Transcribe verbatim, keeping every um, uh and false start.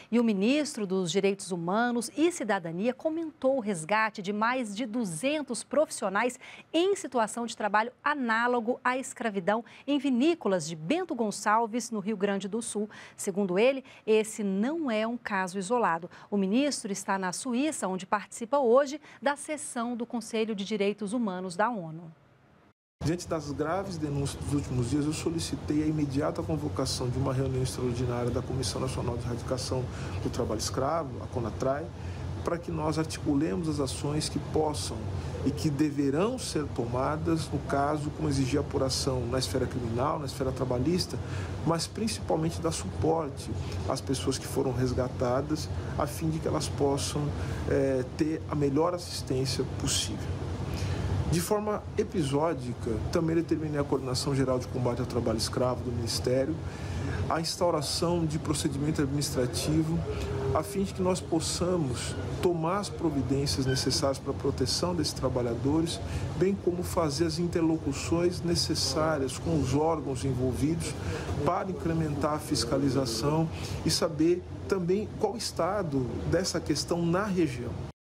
E o ministro dos Direitos Humanos e Cidadania comentou o resgate de mais de duzentos profissionais em situação de trabalho análogo à escravidão em vinícolas de Bento Gonçalves, no Rio Grande do Sul. Segundo ele, esse não é um caso isolado. O ministro está na Suíça, onde participa hoje da sessão do Conselho de Direitos Humanos da ONU. Diante das graves denúncias dos últimos dias, eu solicitei a imediata convocação de uma reunião extraordinária da Comissão Nacional de Erradicação do Trabalho Escravo, a CONATRAI, para que nós articulemos as ações que possam e que deverão ser tomadas, no caso, como exigir apuração na esfera criminal, na esfera trabalhista, mas principalmente dar suporte às pessoas que foram resgatadas, a fim de que elas possam é, ter a melhor assistência possível. De forma episódica, também determinei a Coordenação Geral de Combate ao Trabalho Escravo do Ministério, a instauração de procedimento administrativo, a fim de que nós possamos tomar as providências necessárias para a proteção desses trabalhadores, bem como fazer as interlocuções necessárias com os órgãos envolvidos para incrementar a fiscalização e saber também qual o estado dessa questão na região.